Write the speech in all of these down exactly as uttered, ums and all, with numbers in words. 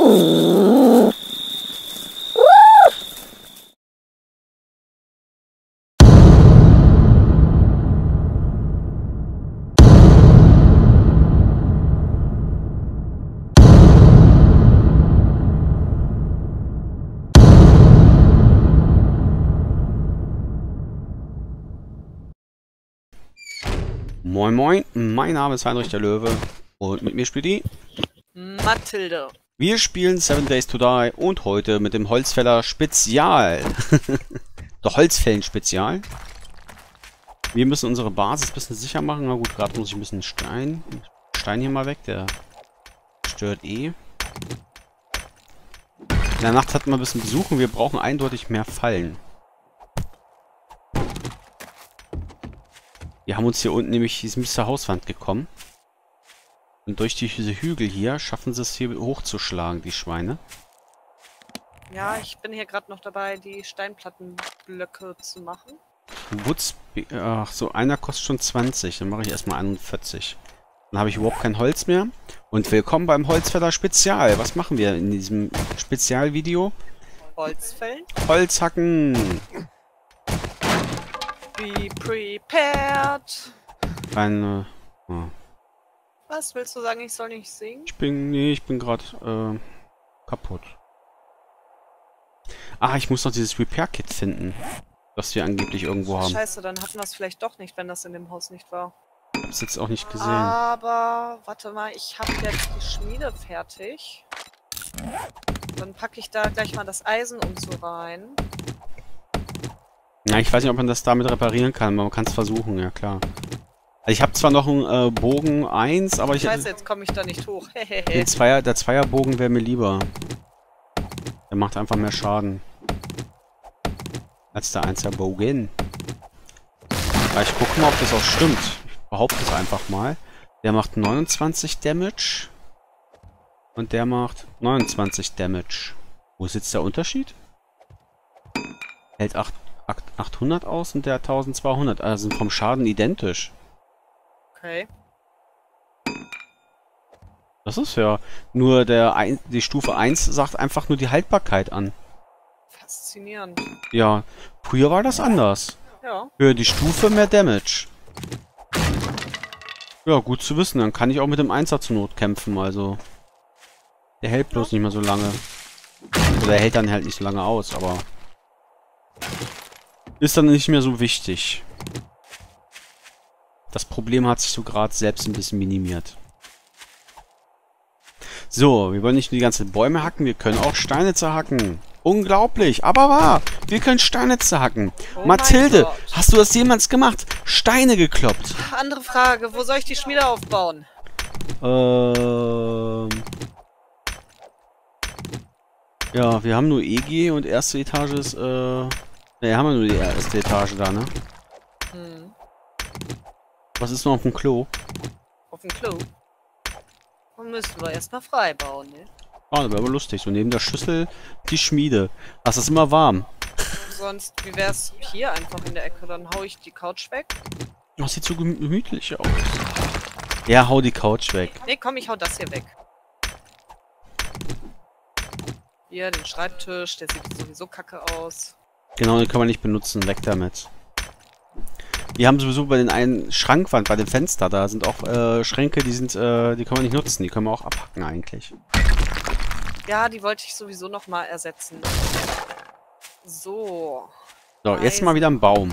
Moin Moin, mein Name ist Heinrich der Löwe und mit mir spielt die Mathilde. Wir spielen Seven Days to Die und heute mit dem Holzfäller Spezial. Der Holzfällen Spezial. Wir müssen unsere Basis ein bisschen sicher machen. Na gut, gerade muss ich ein bisschen Stein. Stein hier mal weg, der stört eh. In der Nacht hatten wir ein bisschen Besuch und wir brauchen eindeutig mehr Fallen. Wir haben uns hier unten nämlich, die sind bis zur Hauswand gekommen. Und durch diese Hügel hier schaffen sie es hier hochzuschlagen, die Schweine. Ja, ich bin hier gerade noch dabei, die Steinplattenblöcke zu machen. Woods, ach so, einer kostet schon zwanzig, dann mache ich erstmal einundvierzig. Dann habe ich überhaupt kein Holz mehr. Und willkommen beim Holzfäller Spezial. Was machen wir in diesem Spezialvideo? Holzfällen. Holz hacken. Be prepared. Eine... Oh. Was willst du sagen, ich soll nicht singen? Ich bin... Nee, ich bin gerade äh, kaputt. Ah, ich muss noch dieses Repair-Kit finden. Das wir angeblich irgendwo haben. Scheiße, dann hatten wir es vielleicht doch nicht, wenn das in dem Haus nicht war. Ich hab's jetzt auch nicht gesehen. Aber, warte mal, ich habe jetzt die Schmiede fertig. Dann packe ich da gleich mal das Eisen und so rein. Ja, ich weiß nicht, ob man das damit reparieren kann, aber man kann es versuchen, ja klar. Also ich habe zwar noch einen äh, Bogen eins, aber ich... Scheiße, jetzt komme ich da nicht hoch. Den Zweier, der Zweierbogen wäre mir lieber. Der macht einfach mehr Schaden. Als der Einser-Bogen. Ja, ich gucke mal, ob das auch stimmt. Ich behaupte es einfach mal. Der macht neunundzwanzig Damage. Und der macht neunundzwanzig Damage. Wo ist jetzt der Unterschied? Hält achthundert aus und der eintausendzweihundert. Also sind vom Schaden identisch. Okay. Das ist ja... Nur der ein, die Stufe eins sagt einfach nur die Haltbarkeit an. Faszinierend. Ja, früher war das anders. Ja. Höher die Stufe, mehr Damage. Ja, gut zu wissen. Dann kann ich auch mit dem Einser zur Not kämpfen, also... Der hält bloß nicht mehr so lange. Oder er hält dann halt nicht so lange aus, aber... Ist dann nicht mehr so wichtig. Das Problem hat sich so gerade selbst ein bisschen minimiert. So, wir wollen nicht nur die ganzen Bäume hacken, wir können auch Steine zerhacken. Unglaublich, aber wahr. Wir können Steine zerhacken. Oh Mathilde, hast du das jemals gemacht? Steine gekloppt. Andere Frage, wo soll ich die Schmiede aufbauen? Ähm... Ja, wir haben nur E G und erste Etage ist, äh... Ne, haben wir nur die erste Etage da, ne? Hm. Was ist noch auf dem Klo? Auf dem Klo? Dann müssten wir erstmal frei bauen, ne? Ah, das wäre aber lustig. So neben der Schüssel die Schmiede. Ach, das ist immer warm. Sonst, wie wär's hier einfach in der Ecke? Dann hau ich die Couch weg. Das sieht so gemütlich aus. Ja, hau die Couch weg. Ne, komm, ich hau das hier weg. Hier, den Schreibtisch, der sieht sowieso kacke aus. Genau, den kann man nicht benutzen. Weg damit. Wir haben sowieso bei den einen Schrankwand, bei dem Fenster, da sind auch äh, Schränke, die sind, äh, die können wir nicht nutzen. Die können wir auch abhacken eigentlich. Ja, die wollte ich sowieso nochmal ersetzen. So. So, jetzt mal wieder ein Baum.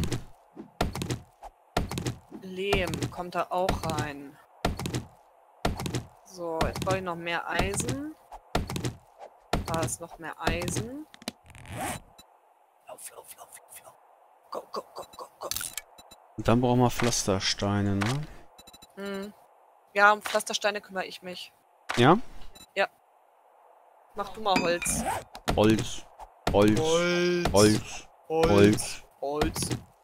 Lehm kommt da auch rein. So, jetzt brauche ich noch mehr Eisen. Da ist noch mehr Eisen. Lauf, lauf, lauf, lauf, lauf. Go, go, go, go, go. Und dann brauchen wir Pflastersteine, ne? Hm. Ja, um Pflastersteine kümmere ich mich. Ja? Ja. Mach du mal Holz. Holz. Holz. Holz. Holz. Holz. Holz.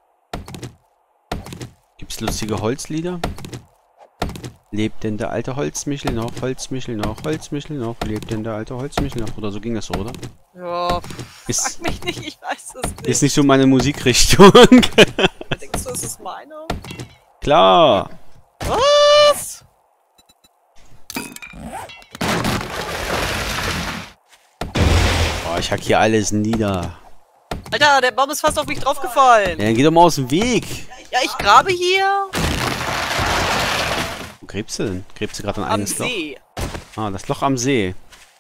Gibt's lustige Holzlieder? Lebt denn der alte Holzmichel noch? Holzmichel noch? Holzmichel noch? Lebt denn der alte Holzmichel noch? Oder so ging das so, oder? Ja, Ist, frag mich nicht, ich weiß es nicht. ist nicht so meine Musikrichtung. Denkst du, es ist meine? Klar. Was? Oh, ich hack hier alles nieder. Alter, der Baum ist fast auf mich draufgefallen. Ja, dann geh doch mal aus dem Weg. Ja, ich grabe hier. Wo gräbst du denn? Gräbst du gerade ein Am eigenes Loch? See. Ah, das Loch am See.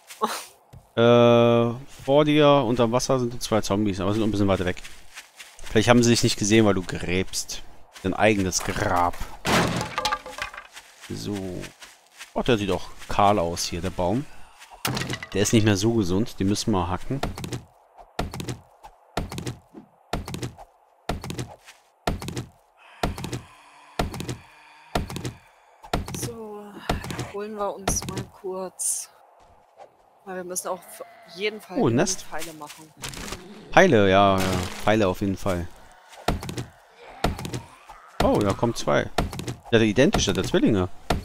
äh, vor dir, unter Wasser sind zwei Zombies, aber sind noch ein bisschen weiter weg. Vielleicht haben sie dich nicht gesehen, weil du gräbst. Dein eigenes Grab. So. Oh, der sieht auch kahl aus hier, der Baum. Der ist nicht mehr so gesund, die müssen wir hacken. So, holen wir uns mal kurz. Weil wir müssen auch auf jeden Fall Oh, Nest. Pfeile machen. Pfeile, ja, ja. Pfeile auf jeden Fall. Oh, da kommen zwei. Ja, der identische, der Zwillinge.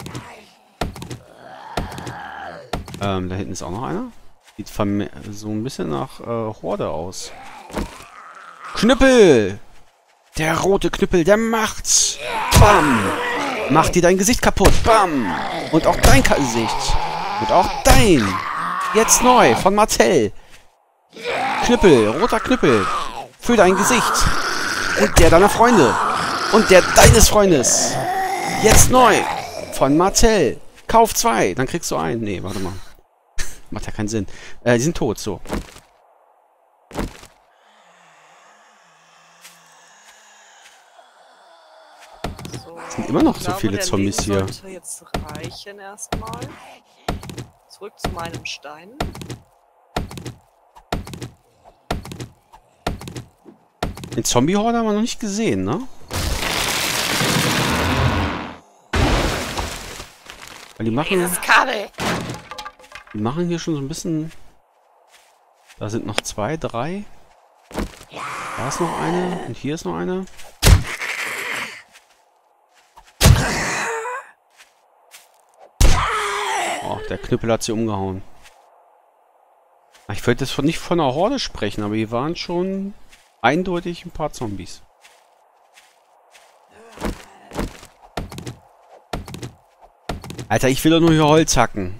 Ähm, da hinten ist auch noch einer. Sieht so ein bisschen nach äh, Horde aus. Knüppel! Der rote Knüppel, der macht's! Bam! Macht dir dein Gesicht kaputt! Bam! Und auch dein Gesicht! Und auch dein! Jetzt neu, von Mattel! Knüppel, roter Knüppel! Für dein Gesicht! Und der deiner Freunde! Und der deines Freundes! Jetzt neu! Von Mattel! Kauf zwei, dann kriegst du einen. Nee, warte mal. Macht ja keinen Sinn. Äh, die sind tot, so. So, Es sind immer noch ich so glaube, viele der Zombies Leben hier. sollte jetzt reichen erstmal. Zurück zu meinem Stein. Den Zombie-Horde haben wir noch nicht gesehen, ne? Weil die machen... Dieses Kabel! Die machen hier schon so ein bisschen... Da sind noch zwei, drei. Da ist noch eine. Und hier ist noch eine. Oh, der Knüppel hat sie umgehauen. Ich wollte jetzt von, nicht von einer Horde sprechen, aber hier waren schon eindeutig ein paar Zombies. Alter, ich will doch nur hier Holz hacken.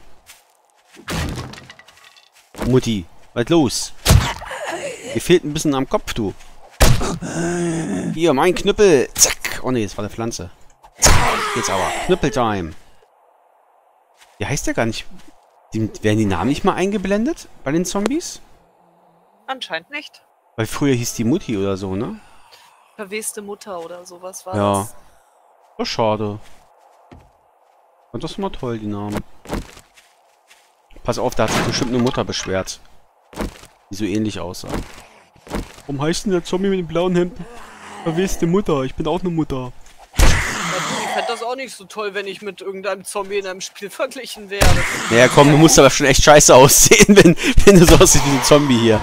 Mutti, was los? Mir fehlt ein bisschen am Kopf, du. Hier, mein Knüppel. Zack. Oh ne, das war eine Pflanze. Zack. Jetzt aber. Knüppeltime. Wie heißt der gar nicht? Die, werden die Namen nicht mal eingeblendet bei den Zombies? Anscheinend nicht. Weil früher hieß die Mutti oder so, ne? Verweste Mutter oder sowas war Ja. das. Oh, schade. Und das ist mal toll, die Namen. Pass auf, da hat sich bestimmt eine Mutter beschwert. Die so ähnlich aussah. Warum heißt denn der Zombie mit den blauen Hemden? Verweste Mutter, ich bin auch eine Mutter. Ich fände das auch nicht so toll, wenn ich mit irgendeinem Zombie in einem Spiel verglichen werde. Naja, komm, du musst aber schon echt scheiße aussehen, wenn, wenn du so aussiehst wie ein Zombie hier.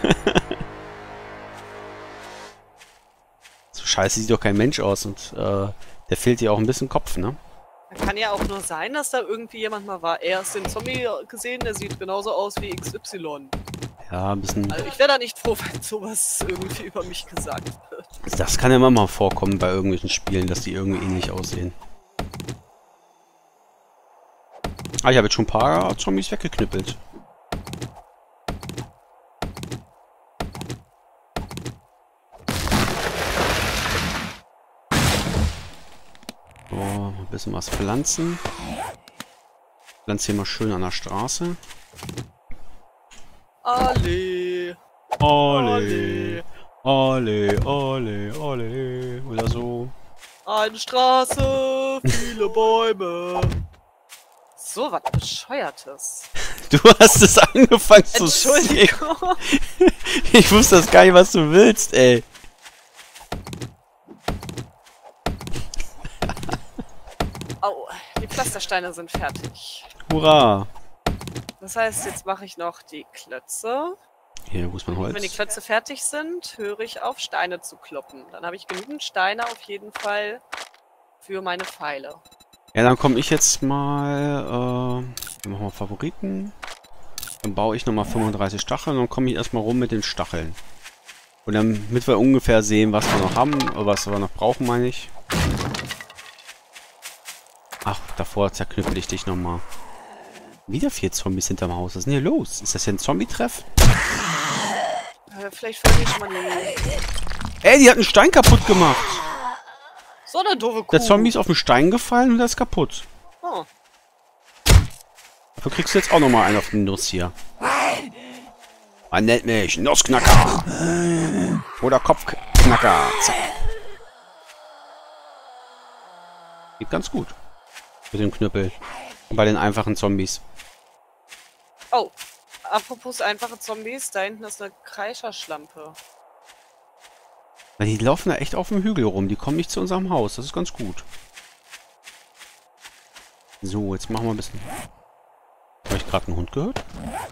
So scheiße sieht doch kein Mensch aus und äh, der fehlt dir auch ein bisschen Kopf, ne? Kann ja auch nur sein, dass da irgendwie jemand mal war. Er hat den Zombie gesehen, der sieht genauso aus wie X Y. Ja, ein bisschen... Also ich wäre da nicht froh, wenn sowas irgendwie über mich gesagt wird. Das kann ja immer mal vorkommen bei irgendwelchen Spielen, dass die irgendwie ähnlich aussehen. Ah, ich habe jetzt schon ein paar Zombies weggeknüppelt. So, ein bisschen was pflanzen. Pflanze hier mal schön an der Straße. Alle. Ole, ole, ole, ole, oder so. Eine Straße, viele Bäume. So was Bescheuertes. Du hast es angefangen zu singen. Entschuldigung. Ich wusste das gar nicht, was du willst, ey. Au, die Pflastersteine sind fertig. Hurra. Das heißt, jetzt mache ich noch die Klötze. Hier, wo ist mein Holz? Wenn die Klötze fertig sind, höre ich auf, Steine zu kloppen. Dann habe ich genügend Steine auf jeden Fall für meine Pfeile. Ja, dann komme ich jetzt mal, äh, wir machen mal Favoriten. Dann baue ich nochmal fünfunddreißig Stacheln und dann komme ich erstmal rum mit den Stacheln. Und damit wir ungefähr sehen, was wir noch haben, oder was wir noch brauchen, meine ich. Ach, davor zerknüppel ich dich nochmal. Wieder vier Zombies hinterm Haus. Was ist denn hier los? Ist das hier ein Zombie-Treff? Vielleicht fange ich schon mal die... Ey, die hat einen Stein kaputt gemacht. So eine doofe Kuh. Der Zombie ist auf den Stein gefallen und der ist kaputt. Oh. Dafür kriegst du jetzt auch nochmal einen auf den Nuss hier. Man nennt mich Nussknacker. Oder Kopfknacker. Zack. Geht ganz gut. Mit dem Knüppel. Bei den einfachen Zombies. Oh. Apropos einfache Zombies, da hinten ist eine Kreischerschlampe. Na, die laufen da echt auf dem Hügel rum. Die kommen nicht zu unserem Haus. Das ist ganz gut. So, jetzt machen wir ein bisschen... Habe ich gerade einen Hund gehört?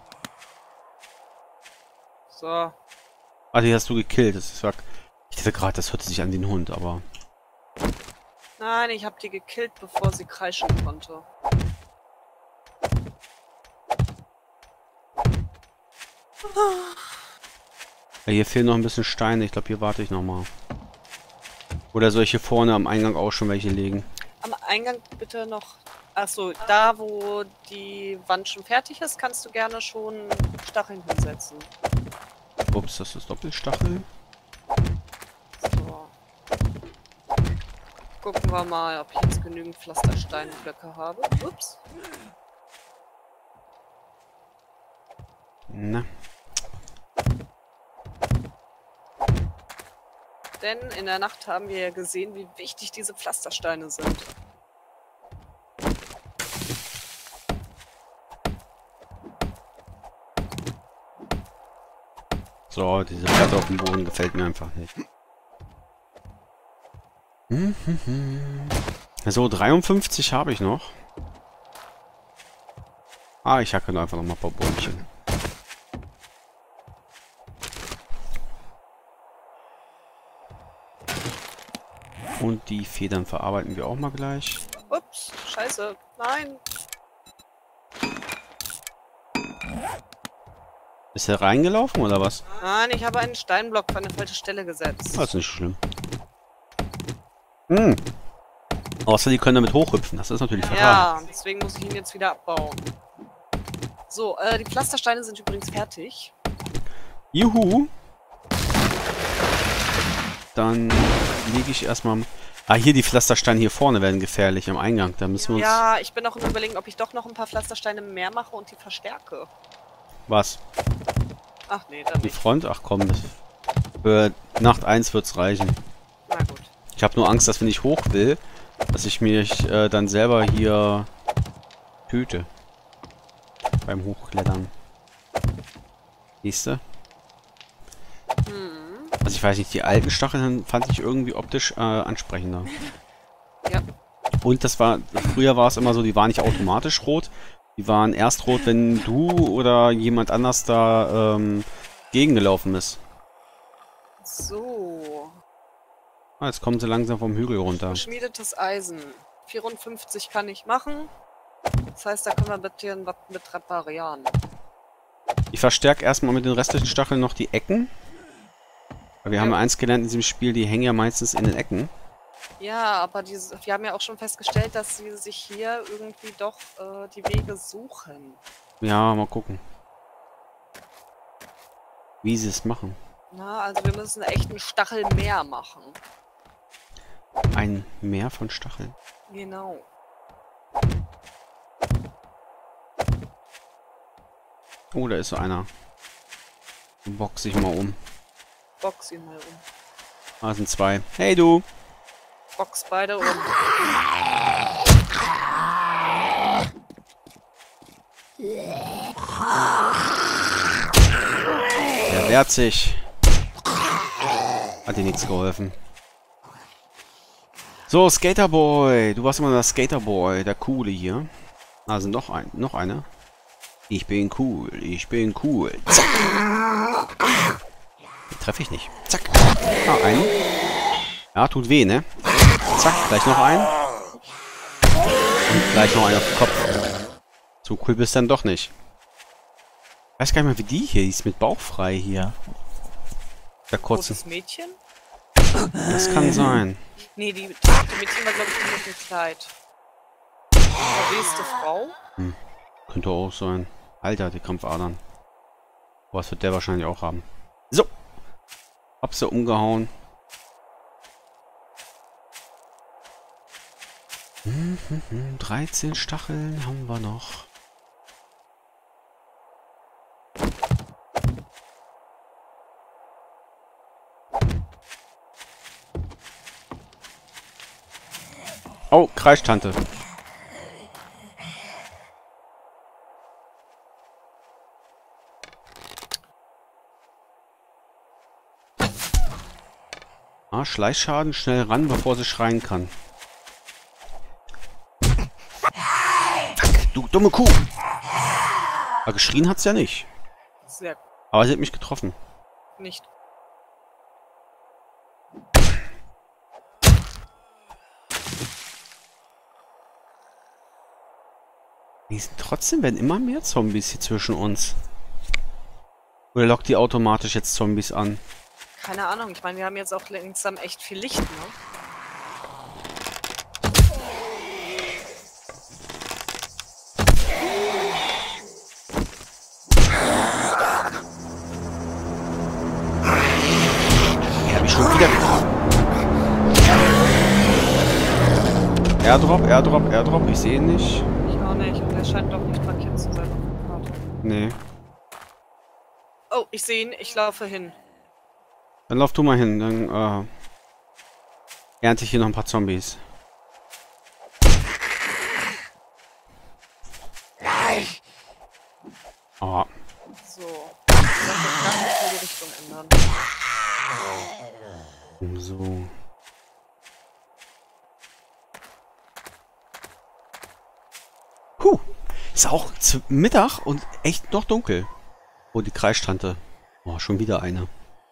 So. Ah, die hast du gekillt. Das ist, ich dachte gerade, das hörte sich an wie ein Hund, aber... Nein, ich habe die gekillt, bevor sie kreischen konnte. Ja, hier fehlen noch ein bisschen Steine. Ich glaube, hier warte ich nochmal. Oder soll ich hier vorne am Eingang auch schon welche legen? Am Eingang bitte noch... Achso, da wo die Wand schon fertig ist, kannst du gerne schon Stacheln hinsetzen. Ups, das ist Doppelstachel. So. Gucken wir mal, ob ich jetzt genügend Pflastersteinblöcke habe. Ups. Na. Denn in der Nacht haben wir ja gesehen, wie wichtig diese Pflastersteine sind. So, diese Platte auf dem Boden gefällt mir einfach nicht. So, dreiundfünfzig habe ich noch. Ah, ich hacke einfach noch mal ein paar Bäumchen. Und die Federn verarbeiten wir auch mal gleich. Ups, scheiße. Nein. Ist er reingelaufen oder was? Nein, ich habe einen Steinblock an eine falsche Stelle gesetzt. Das ist nicht schlimm. Hm. Außer die können damit hochhüpfen. Das ist natürlich fatal. Ja, deswegen muss ich ihn jetzt wieder abbauen. So, äh, die Pflastersteine sind übrigens fertig. Juhu. Dann lege ich erstmal... Ah, hier die Pflastersteine hier vorne werden gefährlich am Eingang. Da müssen wir uns... Ja, ich bin noch im Überlegen, ob ich doch noch ein paar Pflastersteine mehr mache und die verstärke. Was? Ach nee, dann Die nicht. Front? Ach komm, das für Nacht eins wird's reichen. Na gut. Ich habe nur Angst, dass wenn ich hoch will, dass ich mich äh, dann selber hier töte. Beim Hochklettern. Siehste? Hm. Also ich weiß nicht, die alten Stacheln fand ich irgendwie optisch äh, ansprechender. Ja. Und das war, früher war es immer so, die waren nicht automatisch rot. Die waren erst rot, wenn du oder jemand anders da ähm, gegengelaufen ist. So. Ah, jetzt kommen sie langsam vom Hügel runter. Geschmiedetes Eisen. vierundfünfzig kann ich machen. Das heißt, da können wir mit dir was mit reparieren. Ich verstärke erstmal mit den restlichen Stacheln noch die Ecken. Weil wir Ja. haben ja eins gelernt in diesem Spiel, die hängen ja meistens in den Ecken. Ja, aber diese, wir haben ja auch schon festgestellt, dass sie sich hier irgendwie doch äh, die Wege suchen. Ja, mal gucken. Wie sie es machen. Na, also wir müssen echt einen Stachel mehr machen. Ein Meer von Stacheln. Genau. Oh, da ist so einer. Box ich mal um. Box ihn mal um. Ah, sind zwei. Hey du! Box beide um. Der wehrt sich. Hat dir nichts geholfen. So, Skaterboy. Du warst immer der Skaterboy, der Coole hier. Ah, sind noch ein, noch einer. Ich bin cool, ich bin cool. Zack. Den treffe ich nicht. Zack. Ah, einen. Ja, tut weh, ne? Zack, gleich noch einen. Und gleich noch einen auf den Kopf. So cool bist du dann doch nicht. Ich weiß gar nicht mehr, wie die hier ist, mit Bauch frei hier. Der kurze. Großes Mädchen? Das kann sein. Nee, die, die Mädchen war, glaube ich, nur mit dem Kleid. Verweste Frau? Hm. Könnte auch sein. Alter, die Krampfadern. Was wird der wahrscheinlich auch haben. So, Hab sie umgehauen. Hm, hm, hm. dreizehn Stacheln haben wir noch. Oh, Kreischtante. Ah, Schleichschaden, schnell ran, bevor sie schreien kann. Fuck, du dumme Kuh! Aber geschrien hat's ja nicht. Sehr gut. Aber sie hat mich getroffen. Nicht. Die sind trotzdem, werden immer mehr Zombies hier zwischen uns. Oder lockt die automatisch jetzt Zombies an? Keine Ahnung. Ich meine, wir haben jetzt auch langsam echt viel Licht, ne? Die hab ich schon wieder getroffen. Airdrop, Airdrop, Airdrop. Ich sehe ihn nicht. Ich auch nicht. Und der scheint doch nicht markiert zu sein auf der Karte. Nee. Oh, ich sehe ihn. Ich laufe hin. Dann lauf du mal hin. Dann äh, ernte ich hier noch ein paar Zombies. Oh. So. Ich darf jetzt gar nicht mehr die Richtung ändern. So. Puh. Ist auch zu Mittag und echt noch dunkel. Oh, die Kreischtante. Oh, schon wieder eine.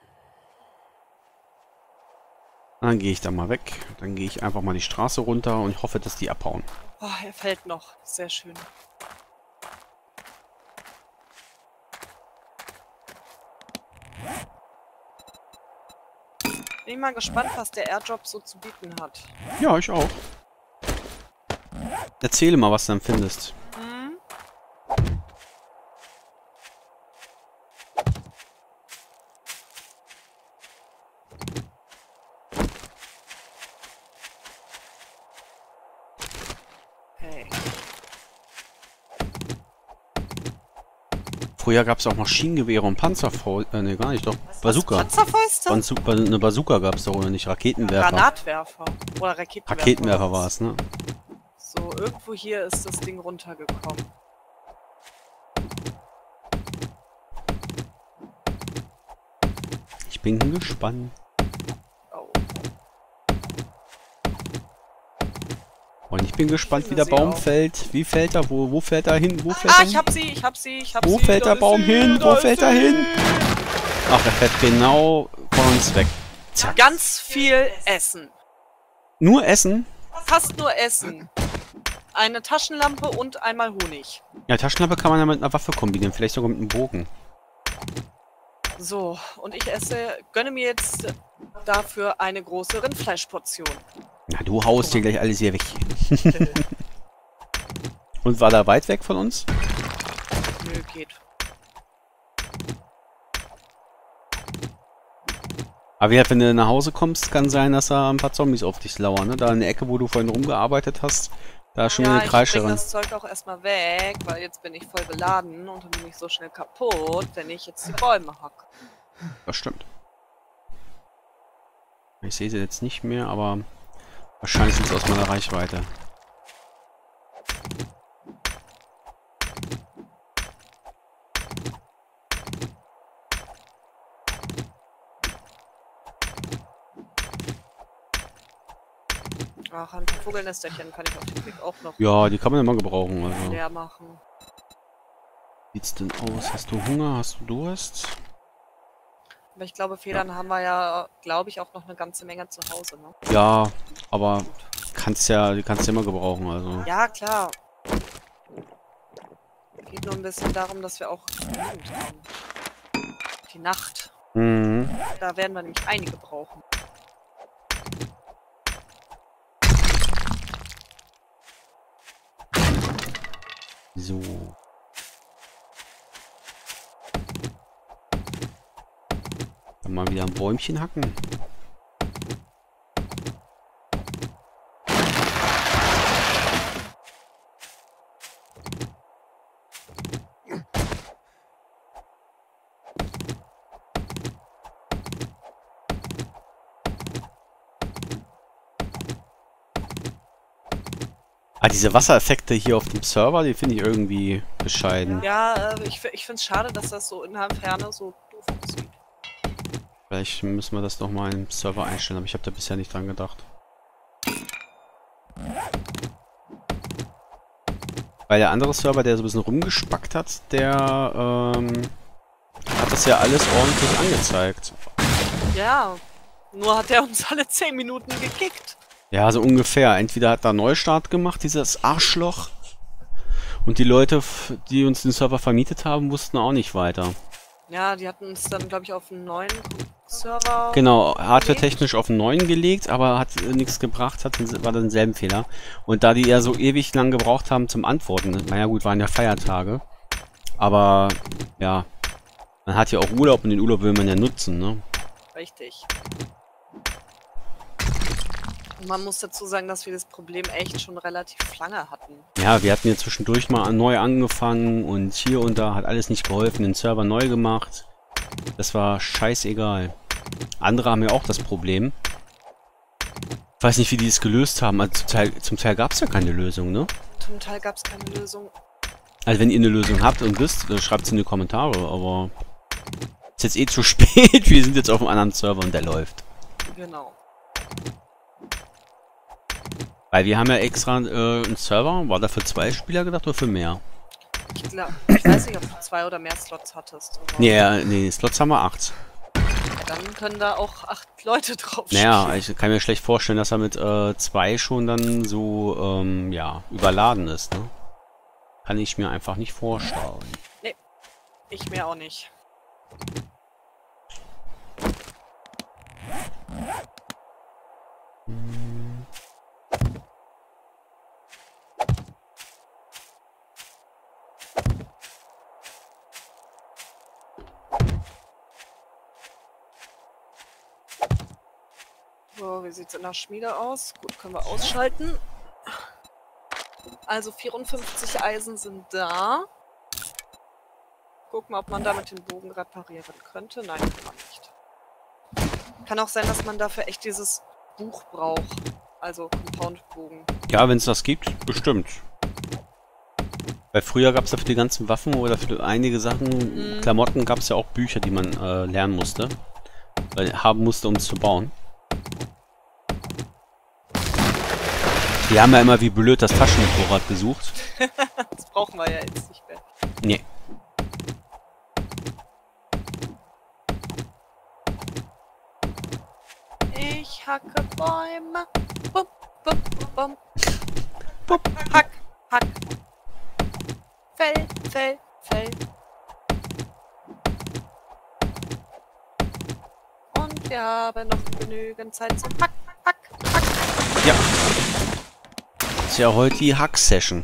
Dann gehe ich da mal weg. Dann gehe ich einfach mal die Straße runter und hoffe, dass die abhauen. Oh, er fällt noch. Sehr schön. Bin ich mal gespannt, was der Airdrop so zu bieten hat. Ja, ich auch. Erzähle mal, was du dann findest. Hm? Hey. Früher gab es auch Maschinengewehre und Panzerfäuste. Äh, ne, gar nicht, doch. Bazooka. Panzerfäuste? Banzu eine Bazooka gab es doch, oder nicht? Raketenwerfer. Granatwerfer. Oder Raketenwerfer. Raketenwerfer war es, ne? So, irgendwo hier ist das Ding runtergekommen. Ich bin gespannt. Oh. Und ich bin gespannt, Ich wie der finde sie Baum auch. fällt. Wie fällt er? Wo, wo fällt er hin? Wo fällt Ah, er ich hin? hab sie, ich hab sie, ich hab Wo sie. fällt da der ist Baum sie, hin? da Wo ist fällt er sie. hin? Ach, er fällt genau vor uns weg. Zack. Ganz viel Essen. Nur Essen? Fast nur Essen. Eine Taschenlampe und einmal Honig. Ja, Taschenlampe kann man ja mit einer Waffe kombinieren. Vielleicht sogar mit einem Bogen. So, und ich esse, gönne mir jetzt dafür eine große Rindfleischportion. Na, du haust hier gleich alles hier weg. Und war da weit weg von uns? Nö, geht. Aber wie halt, wenn du nach Hause kommst, kann sein, dass da ein paar Zombies auf dich lauern. Ne? Da in der Ecke, wo du vorhin rumgearbeitet hast, da ist schon Ja, eine ich bring Kreischerin. das Zeug auch erstmal weg, weil jetzt bin ich voll beladen und dann bin ich so schnell kaputt, wenn ich jetzt die Bäume hacke. Das stimmt. Ich sehe sie jetzt nicht mehr, aber wahrscheinlich sind sie aus meiner Reichweite. Ach, ein paar Vogelnesterchen kann ich auf dem Weg auch noch Ja, die kann man immer gebrauchen. Also. leer machen. Wie sieht's denn aus? Hast du Hunger? Hast du Durst? Aber ich glaube, Federn haben wir ja, glaube ich, auch noch eine ganze Menge zu Hause, ne? Ja, aber kannst ja, die kannst du immer gebrauchen. Also. Ja, klar. Geht nur ein bisschen darum, dass wir auch genügend haben. Die Nacht. Mhm. Da werden wir nämlich einige brauchen. So. Kann mal wieder ein Bäumchen hacken. Ah, diese Wassereffekte hier auf dem Server, die finde ich irgendwie bescheiden. Ja, äh, ich, ich finde es schade, dass das so in der Ferne so doof aussieht. Vielleicht müssen wir das nochmal im Server einstellen, aber ich habe da bisher nicht dran gedacht. Weil der andere Server, der so ein bisschen rumgespackt hat, der ähm, hat das ja alles ordentlich angezeigt. Ja, nur hat er uns alle zehn Minuten gekickt. Ja, so ungefähr. Entweder hat er Neustart gemacht, dieses Arschloch. Und die Leute, die uns den Server vermietet haben, wussten auch nicht weiter. Ja, die hatten uns dann, glaube ich, auf einen neuen Server... Genau, hardware-technisch auf einen neuen gelegt, aber hat äh, nichts gebracht, hat, war dann denselben Fehler. Und da die ja so ewig lang gebraucht haben zum Antworten, naja gut, waren ja Feiertage. Aber, ja, man hat ja auch Urlaub und den Urlaub will man ja nutzen, ne? Richtig. Und man muss dazu sagen, dass wir das Problem echt schon relativ lange hatten. Ja, wir hatten ja zwischendurch mal neu angefangen und hier und da hat alles nicht geholfen, den Server neu gemacht. Das war scheißegal. Andere haben ja auch das Problem. Ich weiß nicht, wie die es gelöst haben. Also zum Teil, zum Teil gab es ja keine Lösung, ne? Zum Teil gab es keine Lösung. Also wenn ihr eine Lösung habt und wisst, schreibt es in die Kommentare, aber ist jetzt eh zu spät. Wir sind jetzt auf einem anderen Server und der läuft. Genau. Weil wir haben ja extra äh, einen Server, war da für zwei Spieler gedacht oder für mehr? Ich glaube, ich weiß nicht, ob du zwei oder mehr Slots hattest. Nee, äh, nee, Slots haben wir acht. Dann können da auch acht Leute drauf Naja, spielen. ich kann mir schlecht vorstellen, dass er mit äh, zwei schon dann so, ähm, ja, überladen ist, ne? Kann ich mir einfach nicht vorstellen. Nee, ich mir auch nicht. Hm. So, wie sieht's in der Schmiede aus? Gut, können wir ausschalten. Also vierundfünfzig Eisen sind da. Guck mal, ob man damit den Bogen reparieren könnte. Nein, kann man nicht. Kann auch sein, dass man dafür echt dieses Buch braucht. Also Compound-Bogen. Ja, wenn es das gibt, bestimmt. Weil früher gab es dafür die ganzen Waffen oder für einige Sachen, Mhm. Klamotten, gab es ja auch Bücher, die man äh, lernen musste. Weil haben musste, um es zu bauen. Die haben ja immer wie blöd das Taschenmotorrad gesucht. Das brauchen wir ja jetzt nicht mehr. Nee. Ich hacke Bäume. Bum, bum, bum. Bup, hack, hack. Fell, Fell, Fell. Und wir haben noch genügend Zeit zum Hack, Hack, Hack. Ja. Ist ja heute die Hack-Session.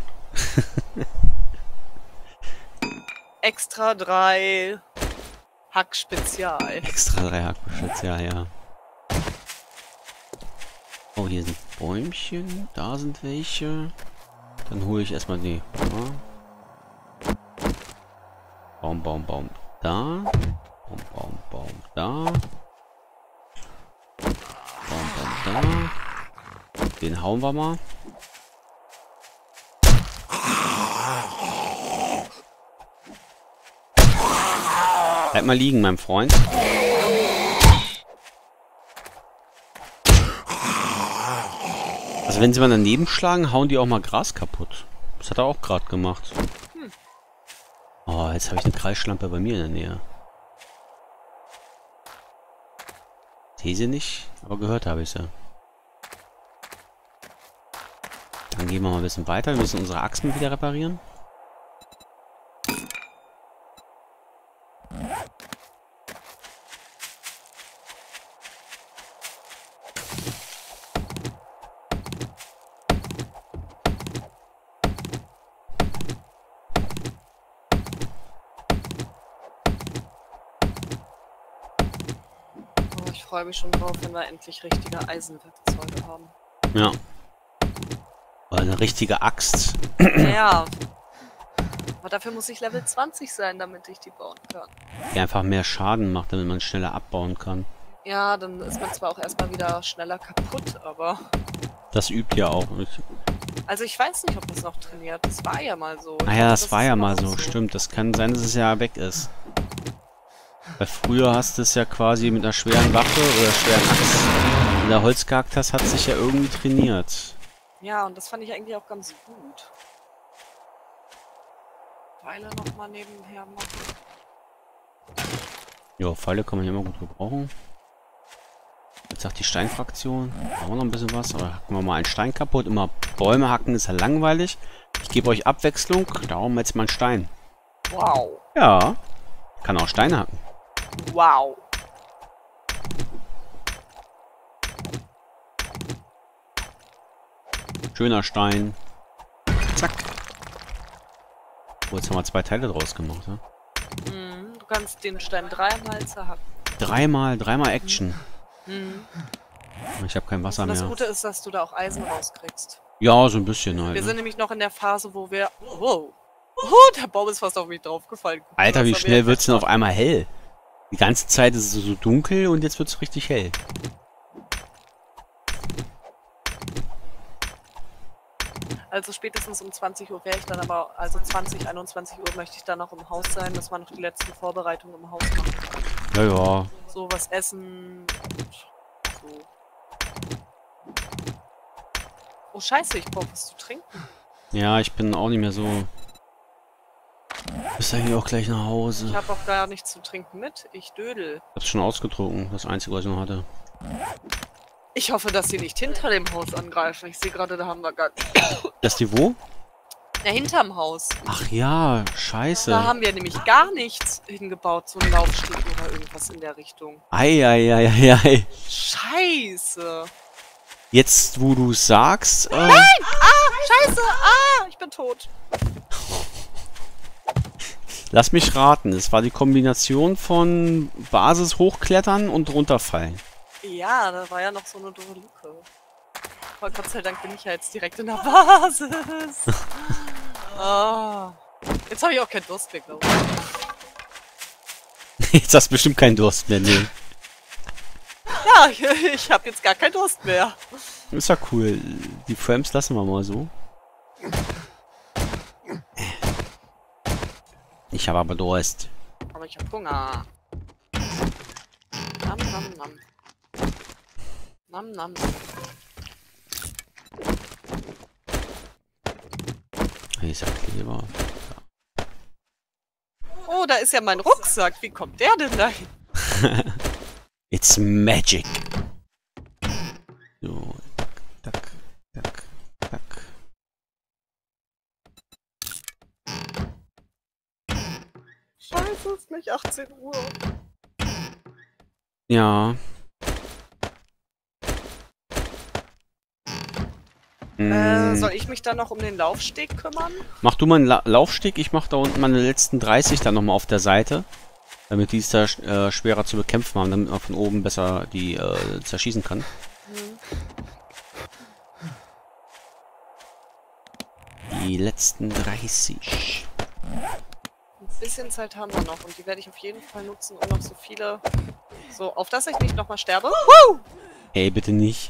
Extra drei Hack-Spezial. Extra drei Hackgeschütze, ja, ja. Oh, hier sind Bäumchen. Da sind welche. Dann hole ich erstmal die. Ja. Baum, Baum, Baum. Da. Baum, Baum, Baum. Da. Baum, Baum, da. Den hauen wir mal. Bleib mal liegen, mein Freund. Also wenn sie mal daneben schlagen, hauen die auch mal Gras kaputt. Das hat er auch gerade gemacht. Hm. Oh, jetzt habe ich eine Kreisschlampe bei mir in der Nähe. Sehe sie nicht, aber gehört habe ich sie. Dann gehen wir mal ein bisschen weiter. Wir müssen unsere Achsen wieder reparieren. freue mich schon drauf, wenn wir endlich richtige Eisenwerkzeuge haben. Ja. Oder eine richtige Axt. Ja. Aber dafür muss ich Level zwanzig sein, damit ich die bauen kann. Die einfach mehr Schaden macht, damit man schneller abbauen kann. Ja, dann ist man zwar auch erstmal wieder schneller kaputt, aber... Das übt ja auch. Ich, Also ich weiß nicht, ob das noch trainiert. Das war ja mal so. Ich ah ja, hoffe, das war ist ja immer mal noch so. Stimmt, das kann sein, dass es ja weg ist. Weil früher hast du es ja quasi mit einer schweren Waffe oder schweren Axt. Und der Holzcharakter hat sich ja irgendwie trainiert. Ja, und das fand ich eigentlich auch ganz gut. Pfeile nochmal nebenher machen. Jo, Pfeile kann man ja immer gut gebrauchen. Jetzt sagt die Steinfraktion. Haben wir noch ein bisschen was, aber hacken wir mal einen Stein kaputt. Immer Bäume hacken ist ja langweilig. Ich gebe euch Abwechslung, darum jetzt mal einen Stein. Wow. Ja. Kann auch Steine hacken. Wow. Schöner Stein. Zack. Oh, jetzt haben wir zwei Teile draus gemacht, ja? Mhm. Du kannst den Stein dreimal zerhacken. Dreimal, dreimal Action. Mhm. Ich habe kein Wasser Und das mehr. Gute ist, dass du da auch Eisen rauskriegst. Ja, so ein bisschen halt. Wir Ne? sind nämlich noch in der Phase, wo wir... Wow. Oh, der Baum ist fast auf mich draufgefallen. Guck mal, Alter, das wie haben wir schnell jetzt wird's denn auf geschafft. einmal hell? Die ganze Zeit ist es so dunkel und jetzt wird's richtig hell. Also spätestens um zwanzig Uhr wäre ich dann aber, also zwanzig, einundzwanzig Uhr möchte ich dann noch im Haus sein, dass man noch die letzten Vorbereitungen im Haus machen kann. Ja, ja. So was essen und so. Oh scheiße, ich brauche was zu trinken. Ja, ich bin auch nicht mehr so... Bist eigentlich auch gleich nach Hause. Ich habe auch gar nichts zu trinken mit. Ich dödel. Ich hab's schon ausgetrunken, das Einzige, was ich noch hatte. Ich hoffe, dass sie nicht hinter dem Haus angreifen. Ich sehe gerade, da haben wir gar... Das die wo? Ja, hinterm Haus. Ach ja, scheiße. Da haben wir nämlich gar nichts hingebaut, so ein Laufsteg oder irgendwas in der Richtung. Eieieiei. Scheiße. Jetzt, wo du sagst... Äh, Nein! Ah! Scheiße! Ah! Ich bin tot. Lass mich raten, es war die Kombination von Basis hochklettern und runterfallen. Ja, da war ja noch so eine doofe Luke. Aber Gott sei Dank bin ich ja jetzt direkt in der Basis. Oh. Jetzt habe ich auch keinen Durst mehr, glaube ich. Jetzt hast du bestimmt keinen Durst mehr, nee. Ja, ich, ich habe jetzt gar keinen Durst mehr. Ist ja cool. Die Frames lassen wir mal so. Ich habe aber Durst. Aber ich habe Hunger. Nam, nam, nam. Nam, nam, nam. Ich sag lieber. Oh, da ist ja mein Rucksack. Wie kommt der denn dahin? It's magic. So, tack, tack, tack. Scheiße, es ist nicht achtzehn Uhr. Ja. Äh, Mm, soll ich mich dann noch um den Laufsteg kümmern? Mach du mal einen La Laufsteg, ich mach da unten meine letzten dreißig dann nochmal auf der Seite. Damit die es da äh, schwerer zu bekämpfen haben, damit man von oben besser die äh, zerschießen kann. Hm. Die letzten dreißig. Ein bisschen Zeit haben wir noch und die werde ich auf jeden Fall nutzen, um noch so viele... So, auf dass ich nicht nochmal sterbe. Woo! Ey, bitte nicht.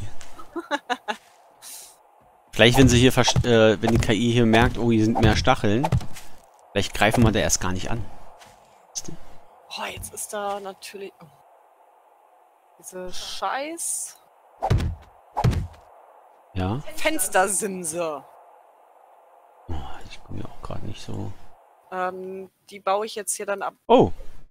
Vielleicht, wenn sie hier, vers- äh, wenn die K I hier merkt, oh, hier sind mehr Stacheln, vielleicht greifen wir da erst gar nicht an. Oh, jetzt ist da natürlich... Oh. Diese scheiß... Ja? Fenstersimse. Oh, ich komme ja auch gerade nicht so. Ähm, die baue ich jetzt hier dann ab. Oh,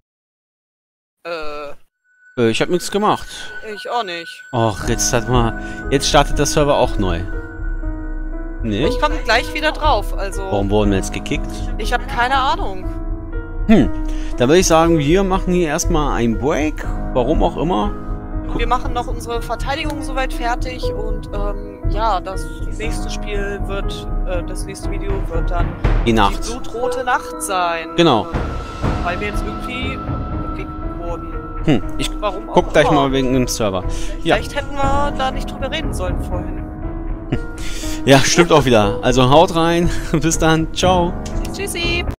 Äh, äh, ich habe nichts gemacht. ich auch nicht. Och, jetzt hat mal, jetzt startet der Server auch neu. Nee? Ich komme gleich wieder drauf, also... Warum wurden wir jetzt gekickt? Ich habe keine Ahnung. Hm, da würde ich sagen, wir machen hier erstmal einen Break. Warum auch immer. Wir machen noch unsere Verteidigung soweit fertig und ähm, ja, das nächste Spiel wird, äh, das nächste Video wird dann Die Nacht. die blutrote Nacht sein. Genau. Weil wir jetzt irgendwie gekickt wurden. wurden. Hm, ich Warum auch guck gleich immer. mal wegen dem Server. Ja. Vielleicht hätten wir da nicht drüber reden sollen vorhin. Ja, stimmt auch wieder. Also haut rein. Bis dann. Ciao. Tschüssi.